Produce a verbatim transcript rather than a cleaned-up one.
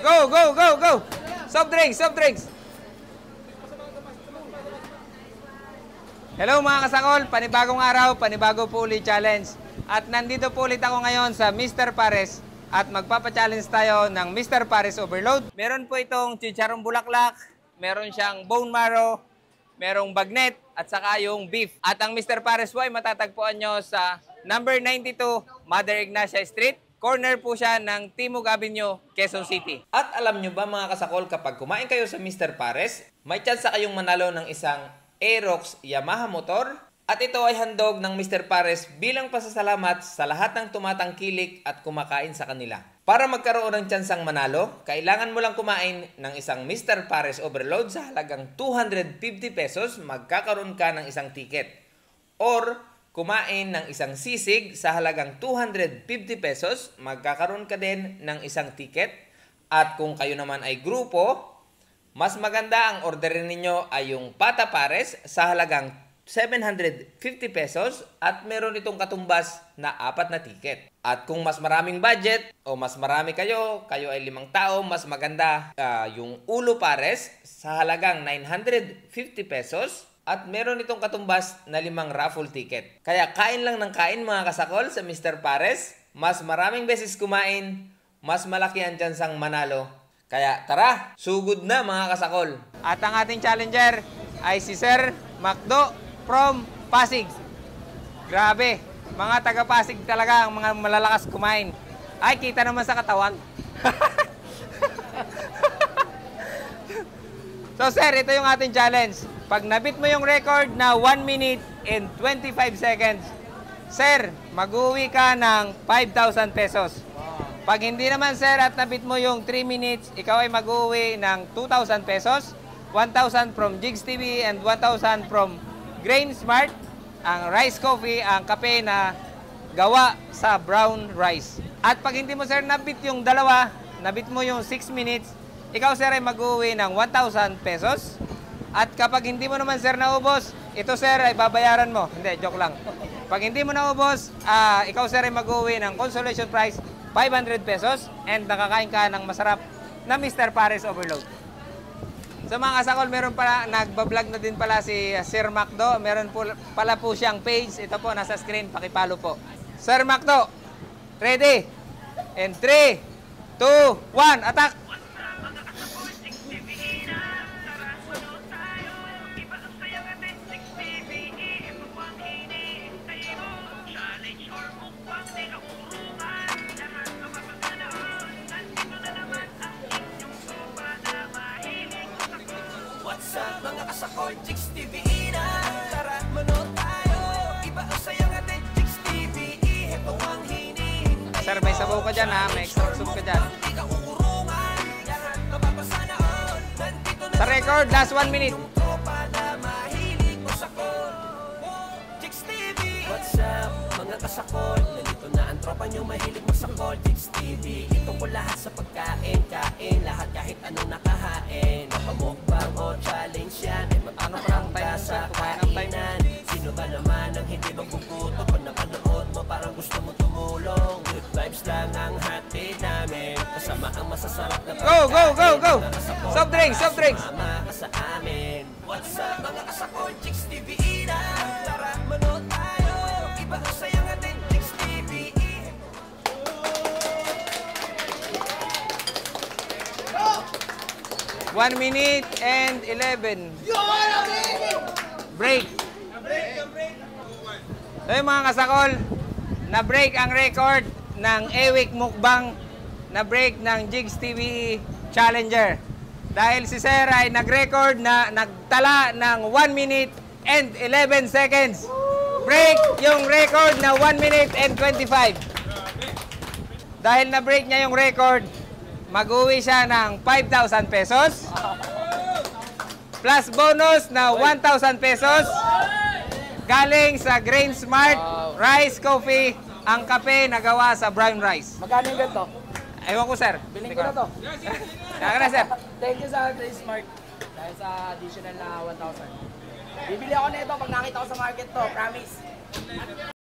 Go, go, go, go. Soft drinks, soft drinks. Hello mga kasakol, panibagong araw, panibago po ulit challenge. At nandito po ulit ako ngayon sa Mister Pares at magpapa-challenge tayo ng Mister Pares Overload. Meron po itong chicharong bulaklak, meron siyang bone marrow, merong bagnet at saka yung beef. At ang Mister Pares po ay matatagpuan nyo sa number ninety-two Mother Ignacia Street. Corner po siya ng Timog Avenue, Quezon City. At alam nyo ba mga kasakol, kapag kumain kayo sa Mister Pares, may chance kayong manalo ng isang Aerox Yamaha motor. At ito ay handog ng Mister Pares bilang pasasalamat sa lahat ng tumatangkilik at kumakain sa kanila. Para magkaroon ng tsansang manalo, kailangan mo lang kumain ng isang Mister Pares Overload sa halagang two hundred fifty pesos, magkakaroon ka ng isang ticket. Or kumain ng isang sisig sa halagang two hundred fifty pesos, magkakaroon ka din ng isang ticket. At kung kayo naman ay grupo, mas maganda ang orderin ninyo ay yung Pata Pares sa halagang seven hundred fifty pesos at meron itong katumbas na apat na ticket. At kung mas maraming budget o mas marami kayo, kayo ay limang tao, mas maganda uh, yung Ulo Pares sa halagang nine hundred fifty pesos. At meron itong katumbas na limang raffle ticket. Kaya kain lang ng kain mga kasakol sa Mister Pares. Mas maraming beses kumain, mas malaki ang tsansang manalo. Kaya tara, sugod na mga kasakol. At ang ating challenger ay si Sir Macdo from Pasig. Grabe, mga taga Pasig talaga ang mga malalakas kumain. Ay, kita naman sa katawan. So sir, ito yung ating challenge. Pag nabit mo yung record na one minute and twenty-five seconds, sir, mag-uwi ka ng five thousand pesos. Pag hindi naman sir at nabit mo yung three minutes, ikaw ay mag-uwi ng two thousand pesos, one thousand from Jigs T V and one thousand from Grain Smart, ang rice coffee, ang kape na gawa sa brown rice. At pag hindi mo sir nabit yung dalawa, nabit mo yung six minutes, ikaw sir ay mag-uwi ng one thousand pesos. At kapag hindi mo naman sir naubos, ito sir ay babayaran mo. Hindi, joke lang. Pag hindi mo naubos, uh, ikaw sir ay mag-uwi ng consolation prize five hundred pesos and nakakain ka ng masarap na Mister Pares Overload. Sa mga kasakol, meron pala, nagbablog na din pala si Sir Macdo. Meron po, pala po siyang page. Ito po, nasa screen. Pakipalo po. Sir Macdo, ready? And three, two, one, attack! Mga kasakol, Jigs T V na tara manood tayo. Iba ang saya nga din, Jigs T V. Ito ang hinihintay. Sir, may sabaw ka dyan ha, may extra soup ka dyan. Sa record, last one minute. Jigs T V. What's up, mga kasakol? Nandito na ang tropa nyo mahilig masakol. Jigs T V, ito ko lahat sa pagkain. Kain lahat kahit anong nakahain. Mapamukbang o challenge yan. May matapang ka sa kainan. Sino ba naman ang hindi magbubuto? Pag napanood mo parang gusto mo tumulong. Good vibes lang ang hatid namin. Kasama ang masasarap na pagkain. Go, go, go, go! Soft drinks, soft drinks! Mama ka sa amin. What's up mga kasakol? Jigs T V na tara manood tayo. Iba ang saya nga din, Jigs T V. one minute and eleven. Break. So yung mga kasakol, na-break ang record ng Ewik Mukbang, na-break ng Jigs T V Challenger. Dahil si Sir ay nag-record na nagtala ng one minute and eleven seconds. Break yung record na one minute and twenty-five. Dahil na-break niya yung record, mag-uwi siya ng five thousand pesos. Plus bonus na one thousand pesos. Galing sa Grain Smart Rice Coffee, ang kape na gawa sa brown rice. Magkano yung ganito? Ewan ko, sir. Biling ko na to. Kaya na, sir. Thank you sa Grain Smart. Dahil sa additional na one thousand. Bibili ako na ito pag nakita ko sa market to. Promise.